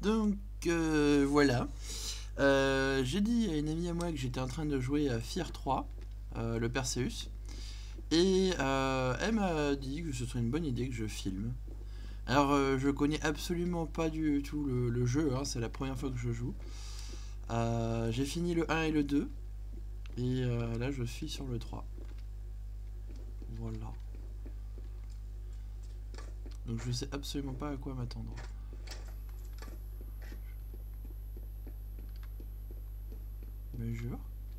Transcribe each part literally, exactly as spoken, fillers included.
Donc euh, voilà. Euh, J'ai dit à une amie à moi que j'étais en train de jouer à Fear trois, euh, le Perseus. Et euh, elle m'a dit que ce serait une bonne idée que je filme. Alors euh, je connais absolument pas du tout le, le jeu, hein, c'est la première fois que je joue. Euh, J'ai fini le un et le deux. Et euh, là je suis sur le trois. Voilà. Donc je sais absolument pas à quoi m'attendre. Bonjour.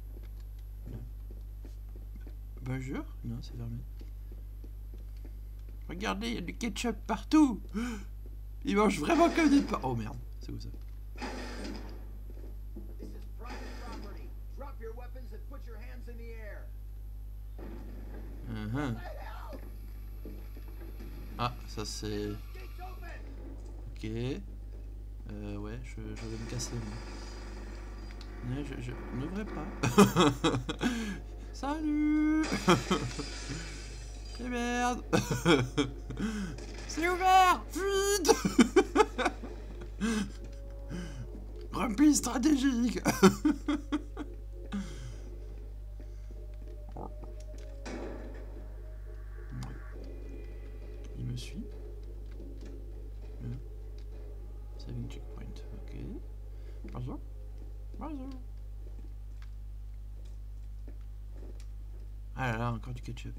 Bonjour. Non, c'est fermé. Regardez, il y a du ketchup partout. Il mange vraiment comme des pains. Oh merde, c'est où ça? Uh-huh. Ah, ça c'est... Ok. Euh, ouais, je, je vais me casser. Moi. Ouais, je, je n'ouvrais pas. Salut. Et merde. C'est ouvert. Vite. Rempli stratégique. Il me suit. Saving checkpoint. Ok. Bonjour. Bonjour. Ah là là, encore du ketchup.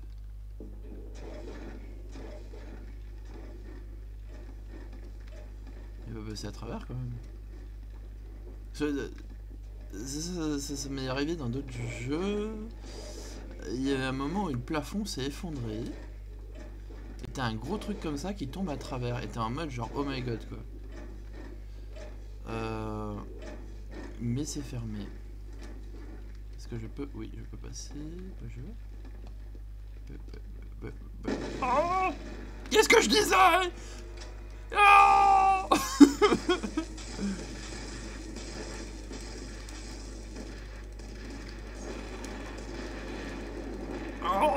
Il va passer à travers quand même. Ça, ça, ça, ça m'est arrivé dans d'autres jeux. Il y avait un moment où le plafond s'est effondré. Et t'as un gros truc comme ça qui tombe à travers. Et t'es en mode genre oh my god quoi. Euh... Mais c'est fermé. Est-ce que je peux... Oui, je peux passer. Je... Oh, qu'est-ce que je disais? Oh. Oh.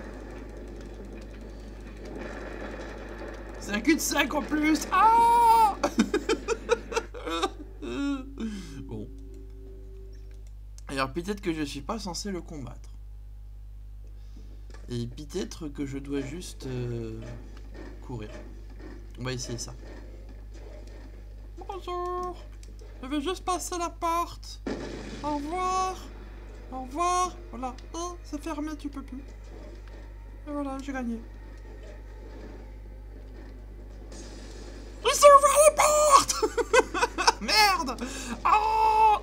C'est un cul-de-sac en plus. Oh. Bon. Alors peut-être que je suis pas censé le combattre. Et peut-être que je dois juste euh, courir. On va essayer ça. Bonjour. Je vais juste passer la porte. Au revoir. Au revoir. Voilà. Oh, c'est fermé, tu peux plus. Et voilà, j'ai gagné. Ils sont ouverts les portes. Merde. Oh.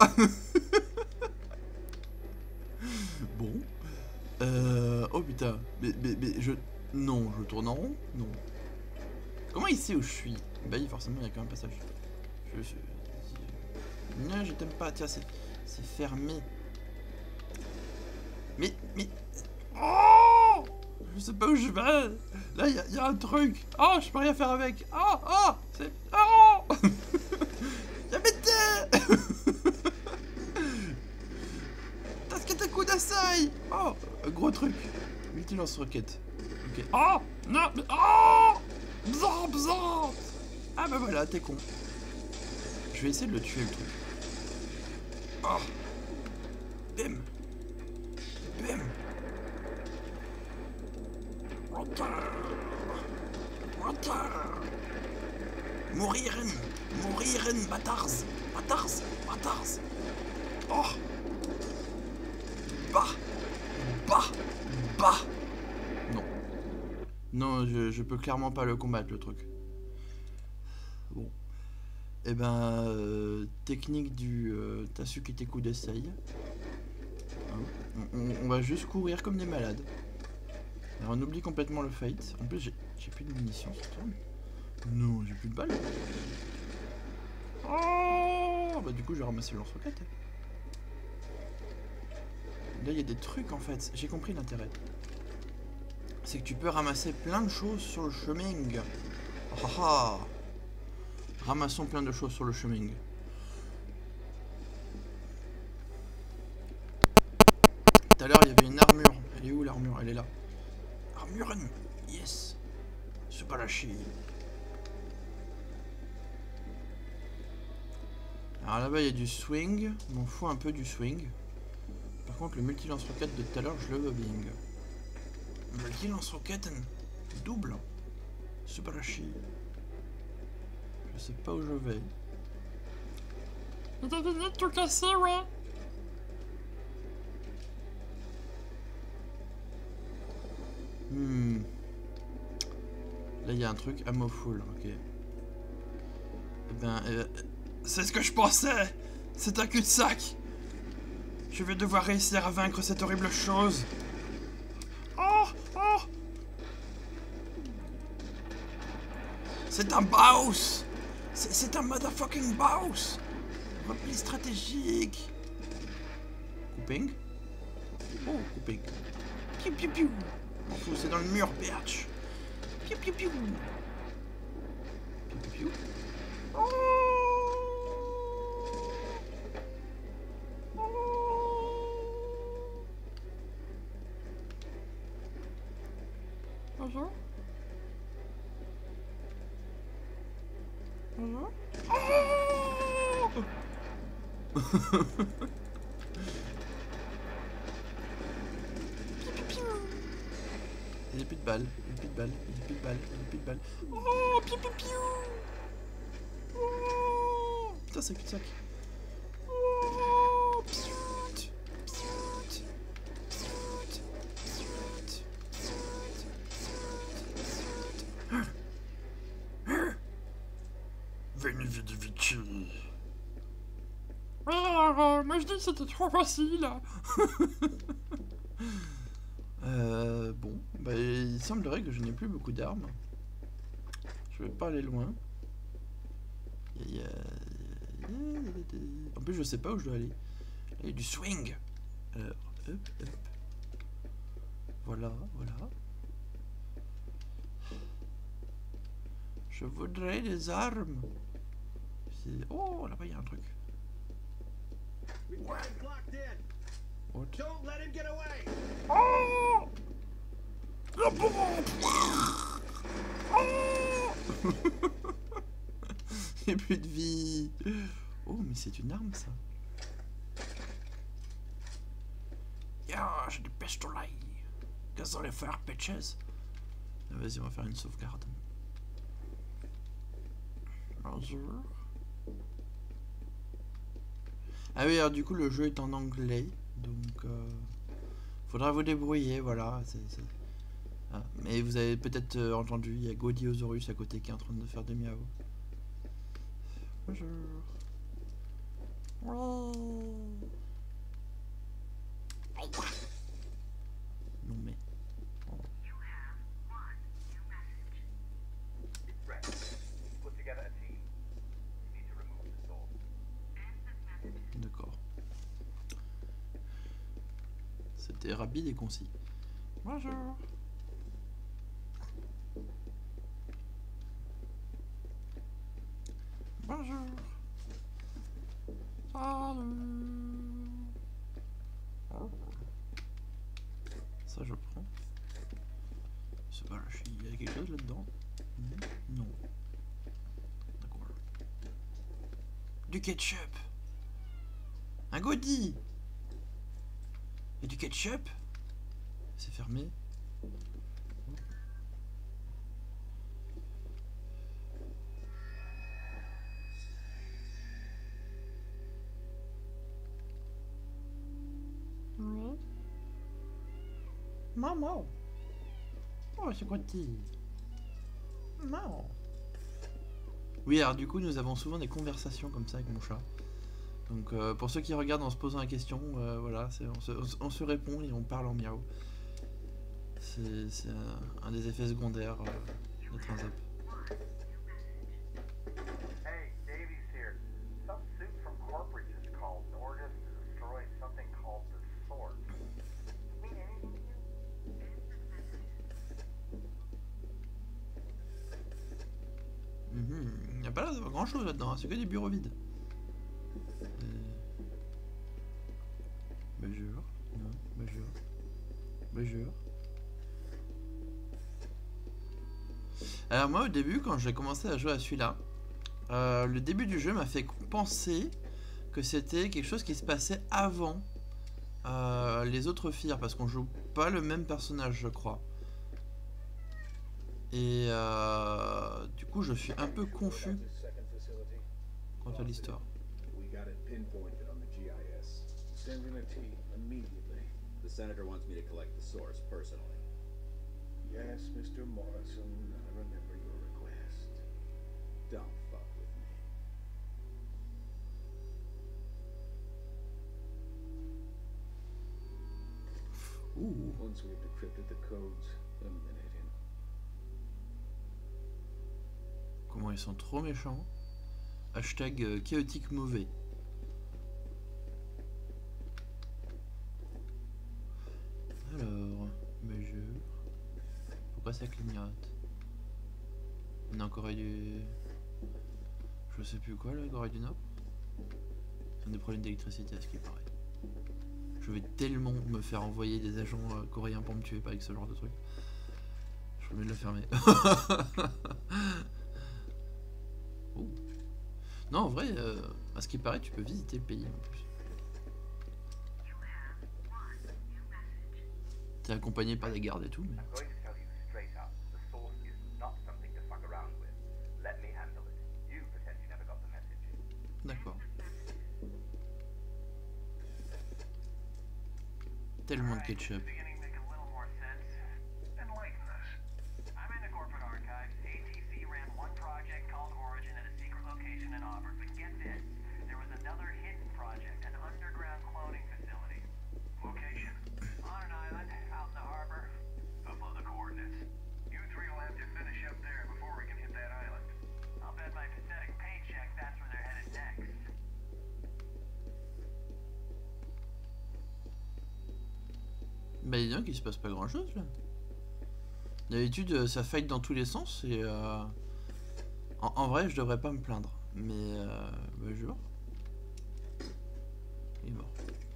Bon. Euh... Oh putain. Mais, mais, mais je... Non, je tourne en rond. Non. Comment il sait où je suis? Bah oui, forcément, il y a quand même un passage. Je... je... Non, je t'aime pas. Tiens, c'est... C'est fermé. Mais... Mais... Oh. Je sais pas où je vais. Là, il y, y a un truc. Oh, je peux rien faire avec. Oh, oh. C'est... Oh. Yamete. Kudasai. Oh, gros truc. Multi-lance-roquette. Ok. Oh. Non, mais... Oh. Bzant, bzant. Ah bah voilà, t'es con. Je vais essayer de le tuer, le truc. Oh. Bim. Bim. Mouriren. Mouriren, bâtards. Bâtards. Bâtards. Oh. Bah. Bah. Bah. Non. Non, je, je peux clairement pas le combattre, le truc. Bon. Et ben, euh, technique du euh, Tasukite Kudasai. Hein, on, on, on va juste courir comme des malades. Alors on oublie complètement le fight. En plus, j'ai plus de munitions sur toi. Non, j'ai plus de balles. Oh, bah du coup, je vais ramasser le lance-roquette. Là, il y a des trucs en fait. J'ai compris l'intérêt. C'est que tu peux ramasser plein de choses sur le chemin. Ah ah. Ramassons plein de choses sur le chemin. Tout à l'heure, il y avait une armure. Elle est où l'armure? Elle est là. Armuren. Yes. C'est pas lâché. Alors là-bas il y a du swing, je m'en fous un peu du swing. Par contre le multi-lance-roquette de tout à l'heure je le veux bien. Multi-lance-roquette double. Subarashi. Je sais pas où je vais. Et t'as fini de tout casser, ouais. Hmm. Là il y a un truc ammo full, ok. Eh ben, euh, c'est ce que je pensais. C'est un cul-de-sac. Je vais devoir réussir à vaincre cette horrible chose. Oh, oh. C'est un boss. C'est un motherfucking boss. Repli stratégique. Couping. Oh, couping. Piu piu piu. M'en fous, c'est dans le mur, bitch. Piu piu piu. Piu piu piu. Oh. Bonjour. Bonjour. Oh. Il n'y a plus de balles, il n'y a plus de balles, il n'y a plus de balles, il n'y a plus de balles. Oh, piou piou piou. Oh. Putain, c'est cul-de-sac. Oh, piout, piout, piout, piout, piout, piout. Veni vidi vici. Ouais, alors, euh, moi je dis que c'était trop facile. Euh, bon, bah, il semblerait que je n'ai plus beaucoup d'armes. Je vais pas aller loin. Il y a... En plus, je sais pas où je dois aller. Là, il y a du swing. Alors, hop, hop. Voilà, voilà. Je voudrais des armes. Oh, là-bas, il y a un truc. What? What? Don't let him get away. Oh! Oh! J'ai plus de vie. Oh, mais c'est une arme, ça. Yeah, j'ai des pistolets. Qu'est-ce qu'on va faire, bitches? Vas-y, on va faire une sauvegarde. Bonjour. Ah oui, alors du coup, le jeu est en anglais. Donc, euh, faudra vous débrouiller, voilà. C'est, c'est... Ah, mais vous avez peut-être euh, entendu, il y a Godiosaurus à côté qui est en train de faire des miaou. Bonjour. Oh. Non mais... Oh. D'accord. C'était rapide et concis. Bonjour. Bonjour. Salut. Oh. Ça je prends. C'est pas là, il y a quelque chose là-dedans? Non. D'accord. Du ketchup. Un Gaudi. Et du ketchup. C'est fermé. Oui. Maman. Oh, c'est quoi t Maman. Oui, alors du coup, nous avons souvent des conversations comme ça avec mon chat. Donc, euh, pour ceux qui regardent en se posant la question, euh, voilà, c'est, on, se, on se répond et on parle en miaou. C'est, c'est un, un des effets secondaires euh, d'être un zap. Hey, Davies here. Some suit from corporate just called in order to destroy something called the Sword. Mean anything to you? Mm-hmm. Il n'y a pas là grand chose là-dedans, hein, c'est que des bureaux vides. Bonjour. Non, bonjour. Bonjour. Alors moi au début quand j'ai commencé à jouer à celui-là, euh, le début du jeu m'a fait penser que c'était quelque chose qui se passait avant euh, les autres Fear, parce qu'on joue pas le même personnage, je crois. Et euh, du coup, je suis un peu confus quant à l'histoire. We got it pinpointed on the G I S. Send in a team immediately. The senator wants me to collect the source personally. Yes, Mister Morrison, I remember your request. Don't fuck with me. Ouh. Once we've decrypted the codes, eliminate him. Comment ils sont trop méchants. Hashtag euh, chaotique mauvais. Alors, mesure. Pourquoi ça clignote? On a en Corée du... Je sais plus quoi là, Corée du Nord. Ils ont des problèmes d'électricité à ce qui paraît. Je vais tellement me faire envoyer des agents euh, coréens pour me tuer, pas avec ce genre de truc. Je vais mieux de le fermer. Oh. Non, en vrai, euh, à ce qui paraît, tu peux visiter le pays en plus. T'es accompagné par des gardes et tout, mais... I'm going to tell you straight up, the source is not something to fuck around with. Let me handle it. You pretend you never got the message. D'accord. Tellement de ketchup. Beginning to make a little more sense. Enlighten us. I'm in the corporate archives. A T C ran one project called Origin at a secret location in Auburn. But get this, there was another hidden project, an underground cloning facility. Location? On an island, out in the harbor. Upload the coordinates. You three will have to finish up there before we can hit that island. I'll bet my pathetic paycheck that's where they're headed next. Bah dis donc, il se passe pas grand chose là. D'habitude ça fight dans tous les sens et euh... en, en vrai je devrais pas me plaindre. Mais euh... bah jour. Il est mort.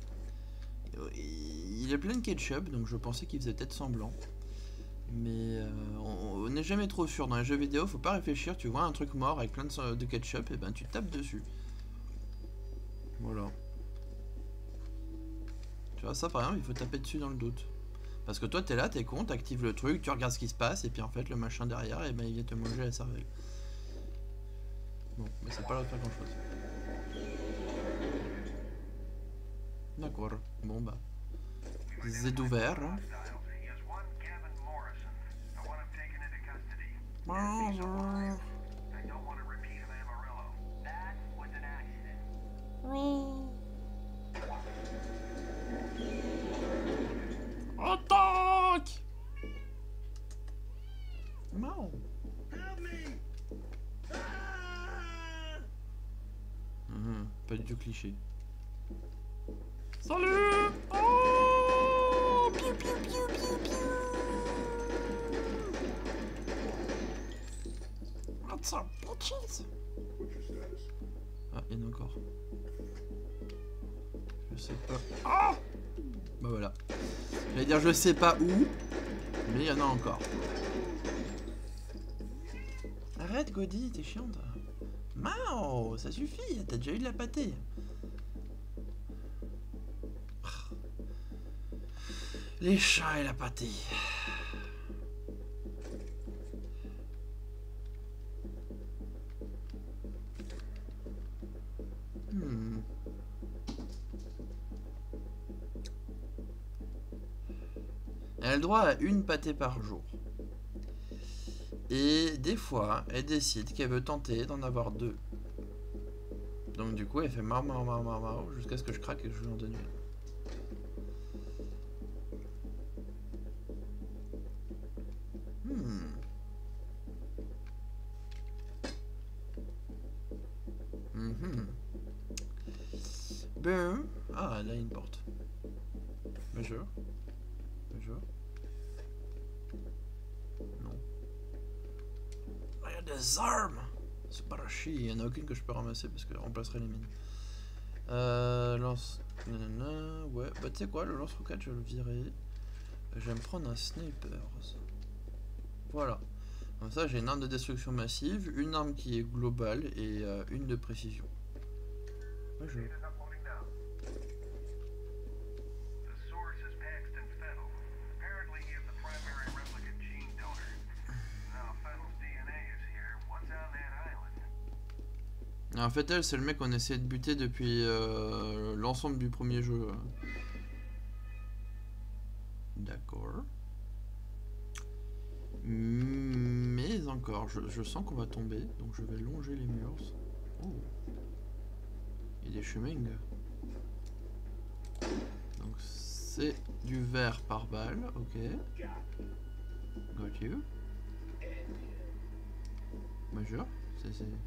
Il a plein de ketchup donc je pensais qu'il faisait peut-être semblant. Mais euh, on n'est jamais trop sûr. Dans les jeux vidéo faut pas réfléchir, tu vois un truc mort avec plein de, de ketchup et ben tu tapes dessus. Voilà. Tu vois, ça par exemple, il faut taper dessus dans le doute. Parce que toi, t'es là, t'es con, t'actives le truc, tu regardes ce qui se passe, et puis en fait, le machin derrière, et ben il vient te manger la cervelle. Bon, mais c'est pas là de faire grand chose. D'accord, bon bah. Z ouvert. Hein. Bonjour. Oui. Attaque! Non. Mmh, pas du tout cliché. Salut! Oh! Piou, piou, piou, piou, piou. What's up, bitches? Ah, il y en a encore. Je sais pas. Ah! Bah voilà. J'allais dire je sais pas où, mais il y en a encore. Arrête Godi, t'es chiante. Mao, ça suffit, t'as déjà eu de la pâtée. Les chats et la pâtée. Hmm. Elle a le droit à une pâtée par jour. Et des fois, elle décide qu'elle veut tenter d'en avoir deux. Donc du coup, elle fait marre, marre, marre, marre, marre, jusqu'à ce que je craque et que je lui en donne une. Hmm. Mm-hmm. Ben... Ah, là, il y a une porte. Bonjour. Bonjour. Non. Ah, il y a des armes. C'est pas la chier, il y en a aucune que je peux ramasser parce qu'elle remplacerait les mines. Euh... Lance... Nanana, ouais, bah tu sais quoi, le lance-roquette, je vais le virer. Je vais me prendre un sniper. Voilà. Comme ça, j'ai une arme de destruction massive, une arme qui est globale et euh, une de précision. Bonjour. The source is Paxton Fettel. Apparently he is the primary replicant gene donor. Now Fettel's D N A is here. What's on that island? Alors, Fettel, c'est le mec qu'on essaie de buter depuis euh, l'ensemble du premier jeu. D'accord. Mais encore, je, je sens qu'on va tomber, donc je vais longer les murs. Oh. Il y a des chemins. Donc c'est du verre par balle, ok. Got you. Majeur, c'est... c'est-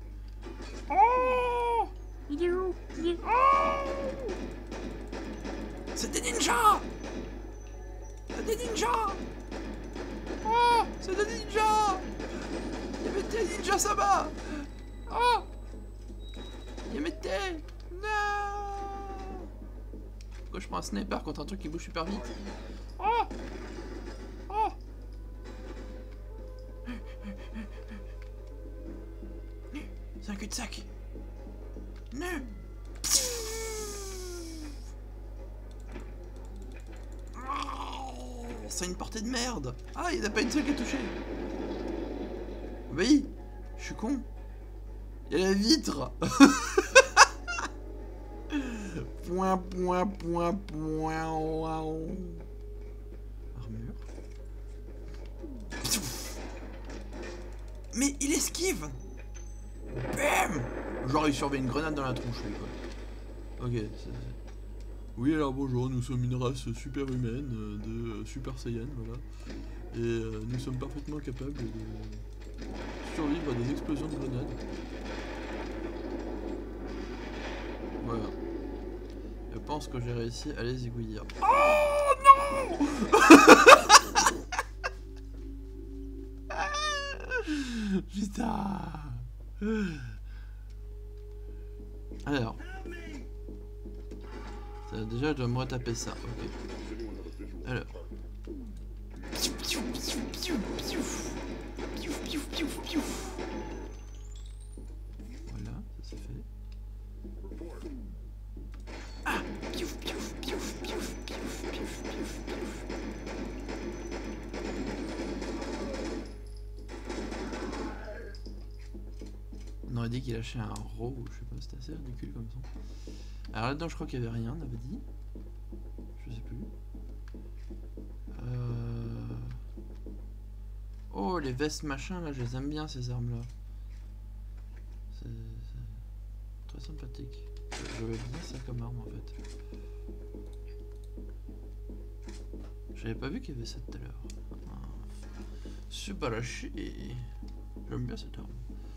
Oh! Il est où? Il est... Oh! C'est des ninjas! C'est des ninjas! Oh! C'est des ninjas! Yamete ninja Sama! Oh! Yamete! Non! Pourquoi je prends un sniper contre un truc qui bouge super vite? Oh! Oh! C'est un cul-de-sac! Non! C'est une portée de merde. Ah, il n'y en a pas une seule qui a touché. Oui, je suis con. Il y a la vitre. Point, point, point, point. Armure. Mais il esquive. Bam. Genre il surveille une grenade dans la tronche, lui, quoi. Ok, c'est... Oui, alors bonjour, nous sommes une race super humaine euh, de euh, Super Saiyan, voilà. Et euh, nous sommes parfaitement capables de survivre à des explosions de grenades. Voilà. Je pense que j'ai réussi à les aiguiller. Oh non. Putain. Alors. Déjà, je dois me retaper ça. Ok. Alors. Voilà, ça c'est fait. Ah. On aurait dit qu'il lâchait un row, je sais pas, c'était assez ridicule comme ça. Alors là-dedans, je crois qu'il y avait rien, on avait dit. Je sais plus. Euh... Oh, les vestes machin, là, je les aime bien, ces armes-là. C'est très sympathique. Je veux bien ça comme arme, en fait. J'avais pas vu qu'il y avait ça tout à l'heure. Ah. Super chier. J'aime bien cette arme.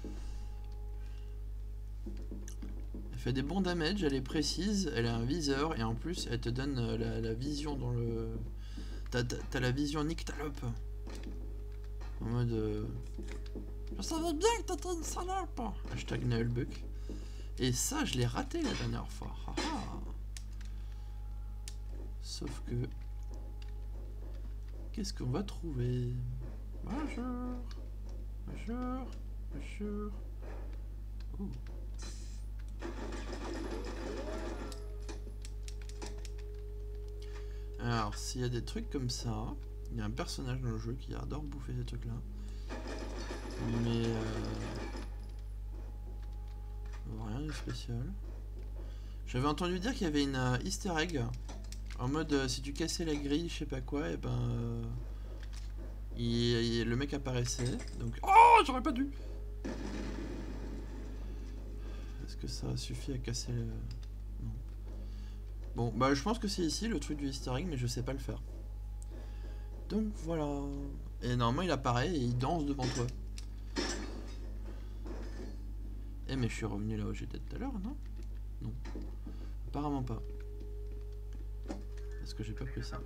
Elle fait des bons damage, elle est précise, elle a un viseur et en plus elle te donne la, la vision dans le... T'as t'as la vision nyctalope. En mode... Euh... Je savais bien que t'étais une salope. Hashtag Nullbuck. Et ça je l'ai raté la dernière fois. Ah ah. Sauf que... Qu'est-ce qu'on va trouver? Bonjour. Bonjour. Bonjour. Oh. Alors, s'il y a des trucs comme ça, il y a un personnage dans le jeu qui adore bouffer ces trucs là. Mais euh... rien de spécial. J'avais entendu dire qu'il y avait une euh, easter egg en mode euh, si tu cassais la grille, je sais pas quoi, et ben euh, il, il, le mec apparaissait. Donc oh, j'aurais pas dû. Est-ce que ça suffit à casser le... Non. Bon, bah je pense que c'est ici le truc du easter egg, mais je sais pas le faire. Donc voilà. Et normalement il apparaît et il danse devant toi. Eh mais je suis revenu là où j'étais tout à l'heure, non? Non. Apparemment pas. Parce que j'ai pas pris ça.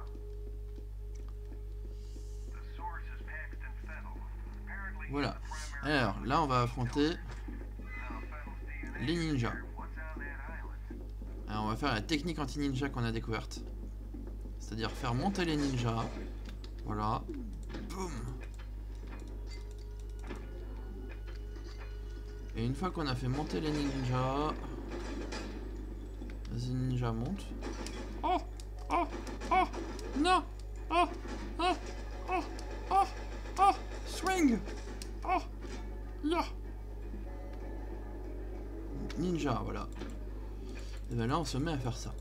Voilà. Alors là on va affronter les ninjas. Alors on va faire la technique anti-ninja qu'on a découverte. C'est-à-dire faire monter les ninjas. Voilà. Boum. Et une fois qu'on a fait monter les ninjas, Vas-y ninja, monte. Oh, oh, oh, non, oh, oh, oh, oh, oh, swing, oh, ya. Ninja, voilà. Et ben là on se met à faire ça.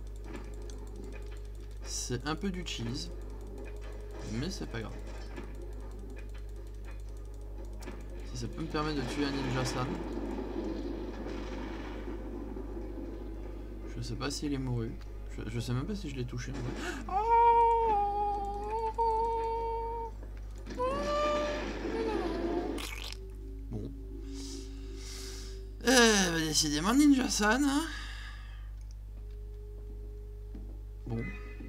C'est un peu du cheese, mais c'est pas grave. Si ça peut me permettre de tuer un ninja-san. Je sais pas s'il est mouru. Je, je sais même pas si je l'ai touché. En vrai. Bon. Eh bah décidément ninja-san. Hein. Bon.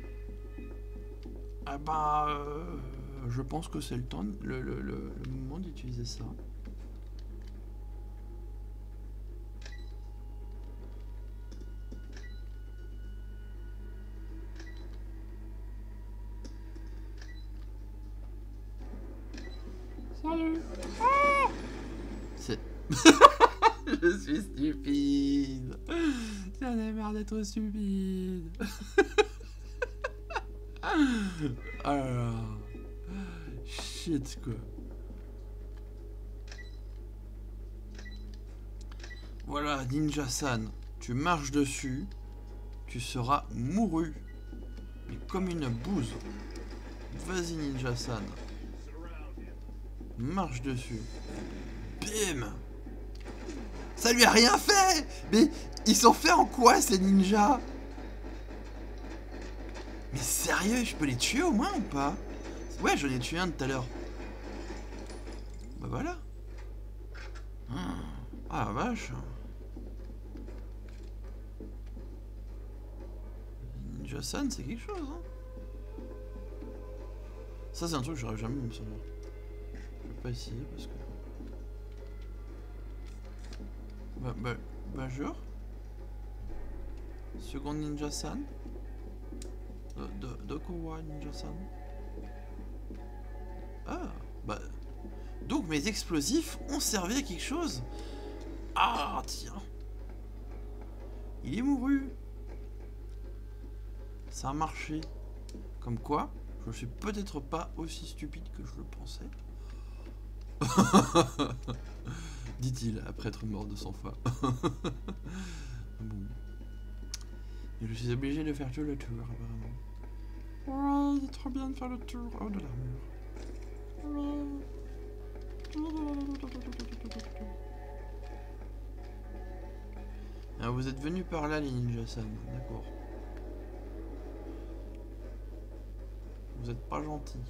Ah bah... Euh, je pense que c'est le temps, le, le, le, le moment d'utiliser ça. Salut. Ah, C'est... Je suis stupide. J'en ai marre d'être stupide. Ah là là. Shit quoi. Voilà, Ninja-san. Tu marches dessus. Tu seras mouru. Mais comme une bouse. Vas-y Ninja-san. Marche dessus. Bim. Ça lui a rien fait. Mais ils sont faits en quoi ces ninjas? Mais sérieux, je peux les tuer au moins ou pas? Ouais, j'en ai tué un tout à l'heure. Bah voilà. Ah la vache. Ninja-san, c'est quelque chose, hein. Ça, c'est un truc que j'aurais jamais, me semble. Je vais pas essayer parce que... Bah, bah, bonjour. Second Ninja-san. Dokuwa Ninja-san. Ah, bah... Donc mes explosifs ont servi à quelque chose. Ah, tiens. Il est mouru. Ça a marché. Comme quoi, je suis peut-être pas aussi stupide que je le pensais. Dit-il, après être mort de sang-froid. Bon. Et je suis obligé de faire tout le tour, apparemment. ouais, il est trop bien de faire le tour. Oh, de l'armure. Ouais. Ah, vous êtes venus par là, les ninjas-san, d'accord. Vous êtes pas gentils.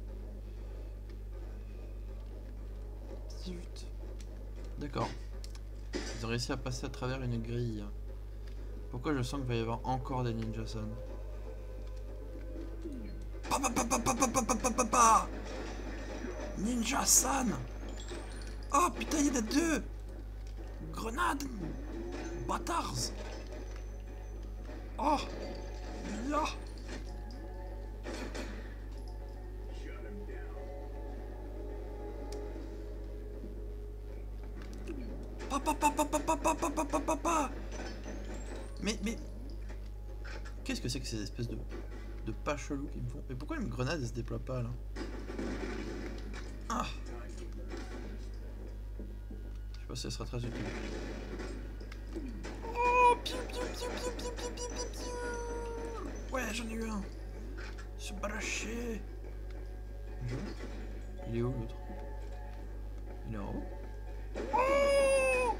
Zut. D'accord. Ils ont réussi à passer à travers une grille. Pourquoi je sens qu'il va y avoir encore des ninjas-san? Pa pa pa pa pa pa pa pa pa pa pa. Ninja-san. Oh putain, il y en a deux. Grenade. Bâtards. Oh. Là. Pa pa pa pa pa pa pa pa pa pa pa. Mais mais qu'est-ce que c'est que ces espèces de de pas chelous qui me font? Mais pourquoi une grenade elle se déploie pas là? Ah. Je sais pas si ça sera très utile. Oh, piou, piou, piou, piou, piou, piou, piou, piou, piou. Ouais, j'en ai eu un. Se balacher. Il est où l'autre? Il est en haut. Oh.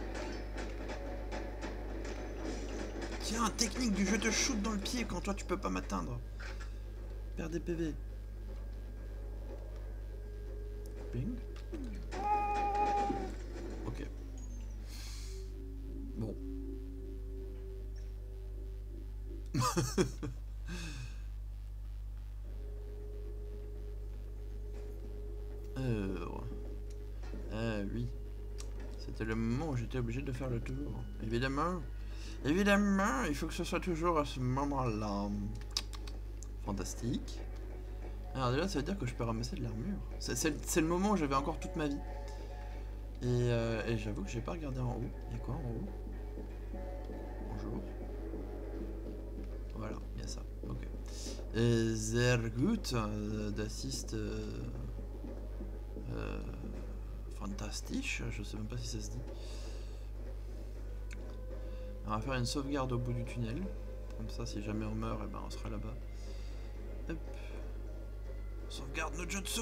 Tiens, technique du jeu te shoot dans le pied quand toi tu peux pas m'atteindre. Perds des P V. Ping. Ok. Bon. euh... Ah oui. C'était le moment où j'étais obligé de faire le tour. Évidemment. Évidemment, il faut que ce soit toujours à ce moment-là. Fantastique. Alors déjà, ça veut dire que je peux ramasser de l'armure. C'est le moment où j'avais encore toute ma vie. Et, euh, et j'avoue que j'ai pas regardé en haut. Il y a quoi en haut? Bonjour. Et sehr gut, euh, d'assist euh, euh, fantastisch, je sais même pas si ça se dit. On va faire une sauvegarde au bout du tunnel, comme ça si jamais on meurt, et ben on sera là-bas. Hop. Sauvegarde no jutsu.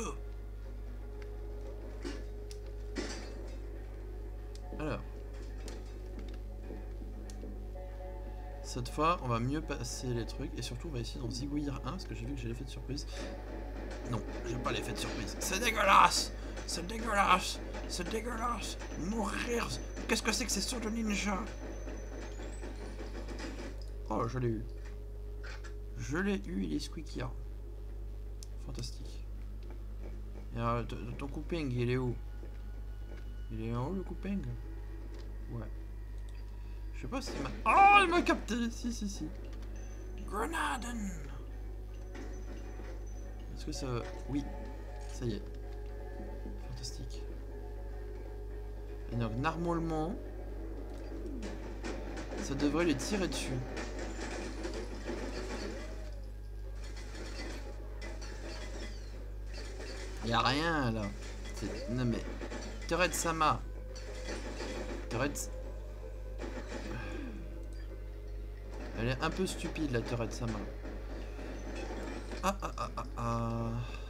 Alors. Cette fois, on va mieux passer les trucs et surtout on va essayer d'en zigouiller un parce que j'ai vu que j'ai l'effet de surprise. Non, j'ai pas l'effet de surprise. C'est dégueulasse! C'est dégueulasse! C'est dégueulasse! Mourir! Qu'est-ce que c'est que ces sauts de ninja? Oh, je l'ai eu. Je l'ai eu, il est squeaky. Fantastique. Et alors, ton couping, il est où? Il est en haut le couping? Ouais. Je sais pas s'il m'a... Oh, il m'a capté! Si, si, si. Grenaden! Est-ce que ça... Oui. Ça y est. Fantastique. Et donc, normalement... Ça devrait les tirer dessus. Y'a rien, là. Non, mais... Tourette Sama. Tourette... Elle est un peu stupide la Tourette Sama. Ah ah ah ah ah.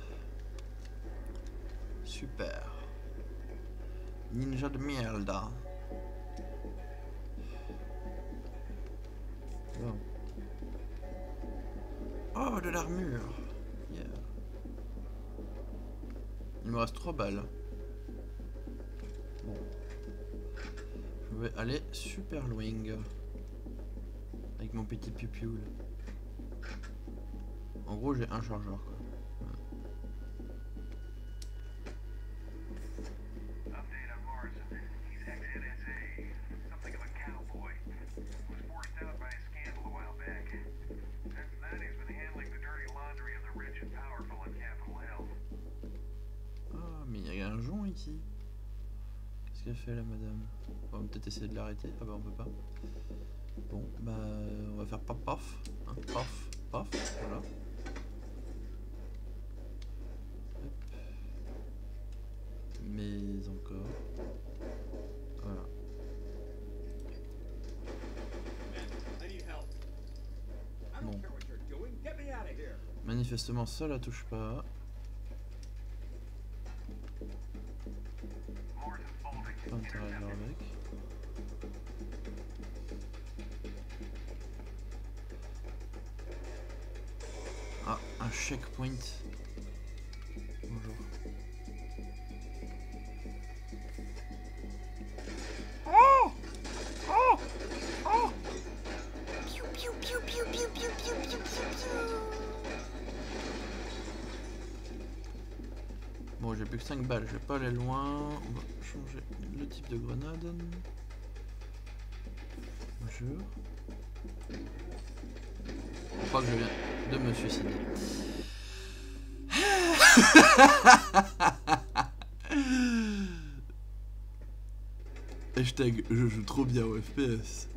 Super. Ninja de merde. Bon. Oh, de l'armure. Yeah. Il me reste trois balles. Bon. Je vais aller super loin. Avec mon petit pupule. En gros, j'ai un chargeur quoi. Update on Morrison. He's ex-N S A, something of a cowboy. Was forced out by a scandal a while back. Since then, he's been handling the dirty laundry of the rich and powerful in Capitol Hill. Ah, mais il y a un jonc ici. Qu'est-ce qu'elle fait là, madame? On va peut-être essayer de l'arrêter. Ah bah on peut pas. Bon, bah on va faire paf paf, hein, paf, paf, voilà. Hop. Mais encore. Voilà. Bon. Manifestement ça la touche pas. Pas intérêt à jouer avec. Ah, un checkpoint. Bonjour. Oh! Oh! Oh! Piou piou piou piou piou piou piou piou piou. Bon, j'ai plus que cinq balles, je vais pas aller loin. On va changer le type de grenade. Bonjour. Faut pas que je vienne de me suicider. Hashtag je joue trop bien au F P S.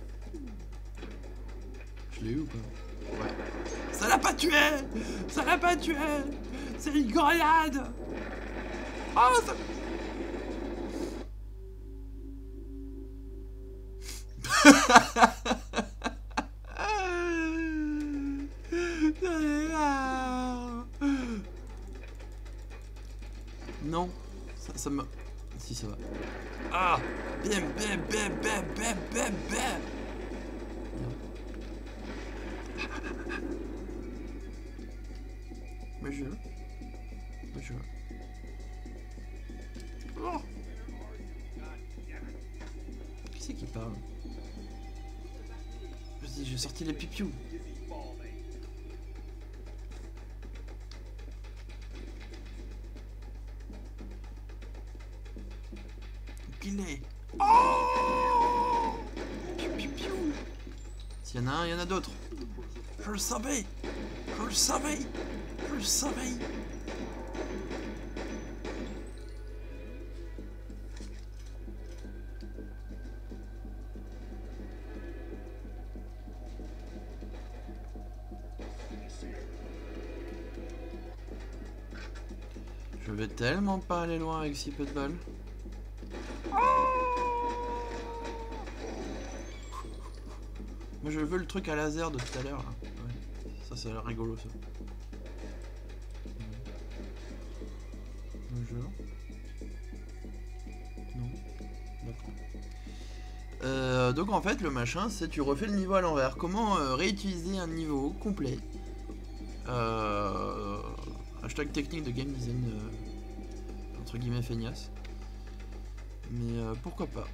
Je l'ai eu ou pas? Ouais. Ça l'a pas tué! Ça l'a pas tué! C'est une grenade! Oh ça... Non, ça, ça me... Si ça va. Ah! Bam bam bam bam bam bam bam! Mais je... Mais je... Oh! Qui c'est qui parle? Vas-y, j'ai sorti les pipiou. Qu'il est. Oh! Piou piou piou. S'il y en a un, il y en a d'autres. Je le savais. Je le savais. Je le savais. Je vais tellement pas aller loin avec si peu de balles. Moi je veux le truc à laser de tout à l'heure. Ouais. Ça, ça a l'air rigolo ça. Bonjour. Non. D'accord. Euh, donc en fait le machin c'est tu refais le niveau à l'envers. Comment euh, réutiliser un niveau complet euh, hashtag technique de game design euh, entre guillemets feignasse. Mais euh, pourquoi pas.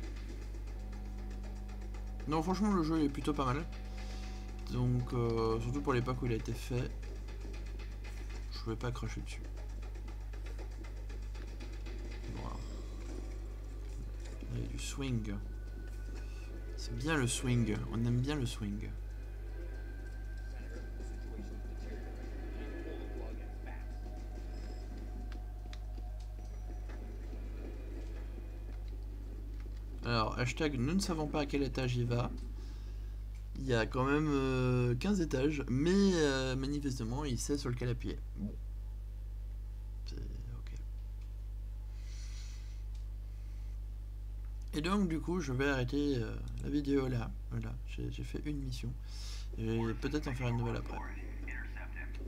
Non franchement le jeu est plutôt pas mal. Donc euh, surtout pour l'époque où il a été fait. Je vais pas cracher dessus. Voilà. Il y a du swing. C'est bien le swing, on aime bien le swing. Alors, hashtag nous ne savons pas à quel étage il va. Il y a quand même euh, quinze étages, mais euh, manifestement il sait sur lequel appuyer. Bon. C'est ok. Et donc du coup je vais arrêter euh, la vidéo là. Voilà, j'ai fait une mission. Et je vais peut-être en faire une nouvelle après.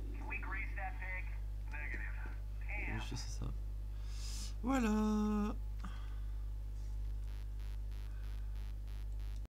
Juste c'est ça. Voilà.